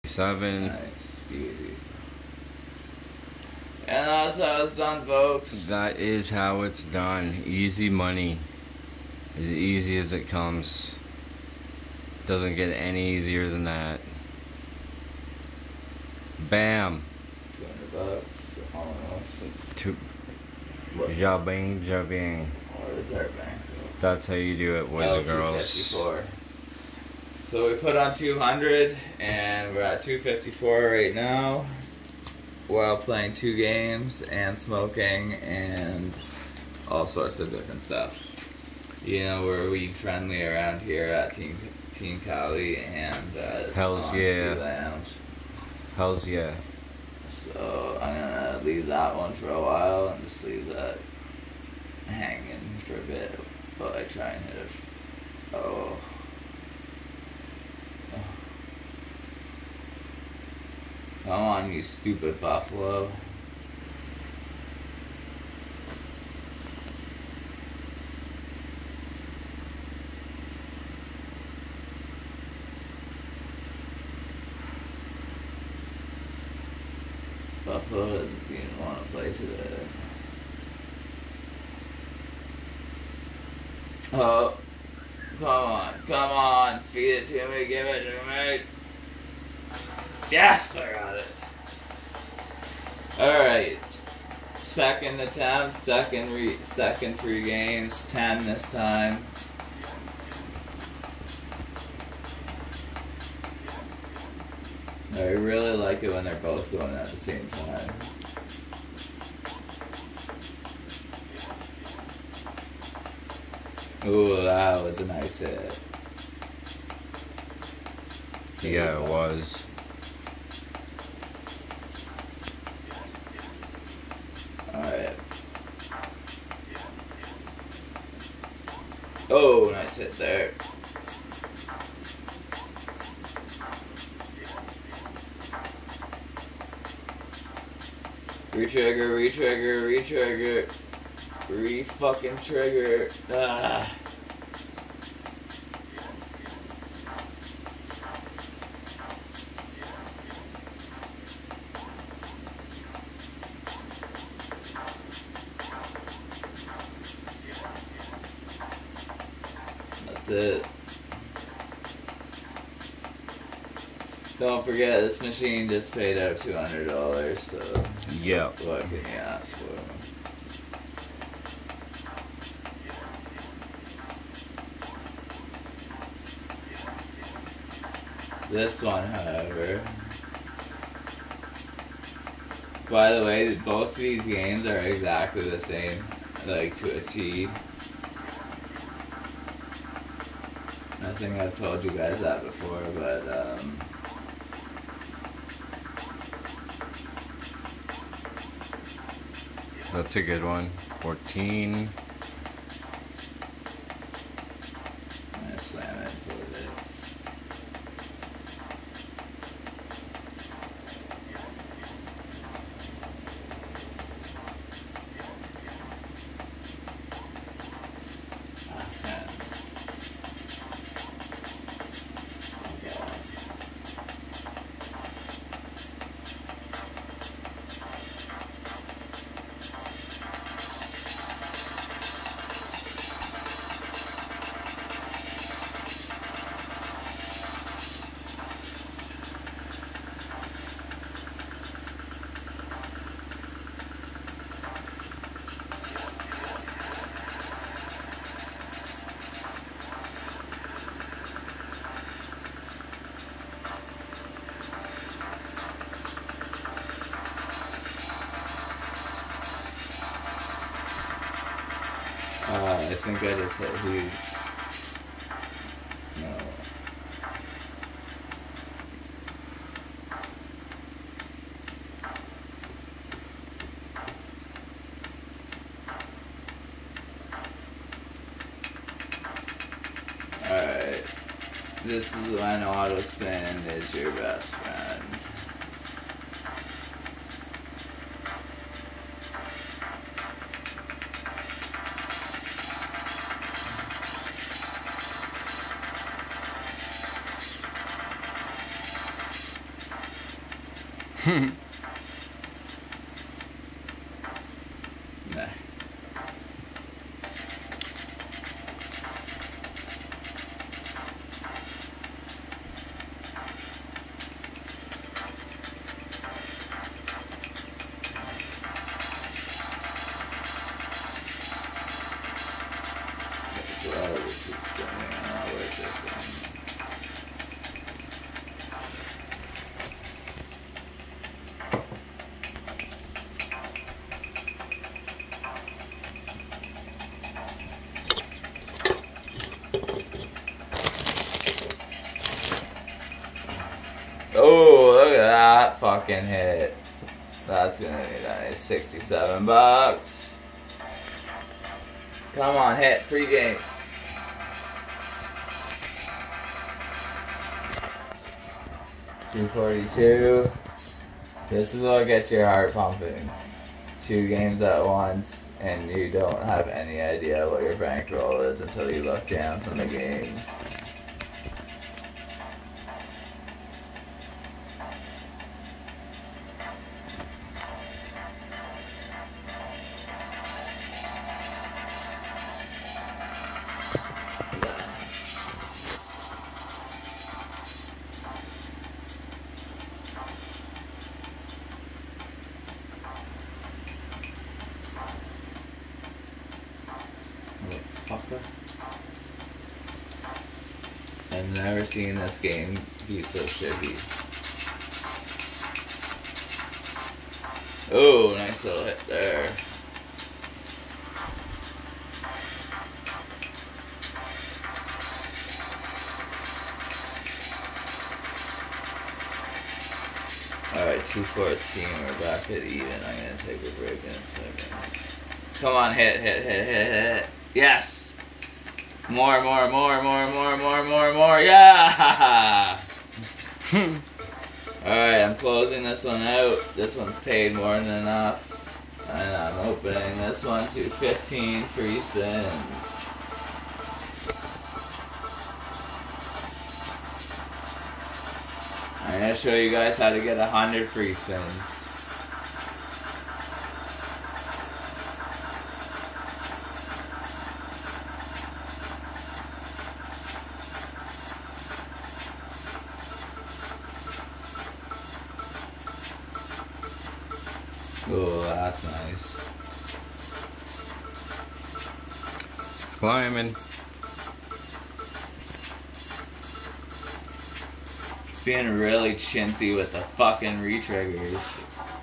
7. Nice, beauty. And that's how it's done, folks. That is how it's done. Easy money. As easy as it comes. Doesn't get any easier than that. Bam. $200 almost. Jabing, jabing. What is our bank? That's how you do it, boys and girls. 254. So we put on 200, and we're at 254 right now, while playing 2 games and smoking and all sorts of different stuff. You know, we're weed friendly around here at Team Cali and Hells yeah. Lounge. Hells yeah. So I'm gonna leave that one for a while and just leave that hanging for a bit while I try and hit it. Oh. Come on, you stupid buffalo. Buffalo doesn't seem to want to play today. Oh, come on, feed it to me, give it to me. Yes, I got it. Alright, second attempt, second free games, 10 this time. I really like it when they're both going at the same time. Ooh, that was a nice hit. Yeah, it was. Alright. Oh, nice hit there. Re-trigger, re-trigger, re-trigger. Re-fucking trigger. Ah. That's it. Don't forget, this machine just paid out $200, so yeah. What can you ask for? This one, however, by the way, both of these games are exactly the same, like to a T. I think I've told you guys that before, but that's a good one. 14. I'm gonna slam it until it hits. I think I just hit huge. No. Alright. This is when auto spin is your best friend. Nah. Oh, look at that fucking hit. That's gonna be nice. 67 bucks. Come on, hit. Free game. $242. This is what gets your heart pumping. 2 games at once, and you don't have any idea what your bankroll is until you look down from the games. I've never seen this game be so shitty. Oh, nice little hit there. Alright, 214. We're back at even. I'm gonna take a break in a second. Come on, hit. Yes! More. Yeah! Alright, I'm closing this one out. This one's paid more than enough. And I'm opening this one to 15 free spins. I'm going to show you guys how to get 100 free spins. Oh, that's nice. It's climbing. It's being really chintzy with the fucking re-triggers.